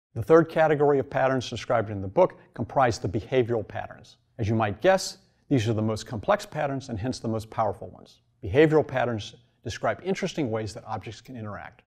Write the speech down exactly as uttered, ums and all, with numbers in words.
The third category of patterns described in the book comprise the behavioral patterns. As you might guess, these are the most complex patterns and hence the most powerful ones. Behavioral patterns describe interesting ways that objects can interact.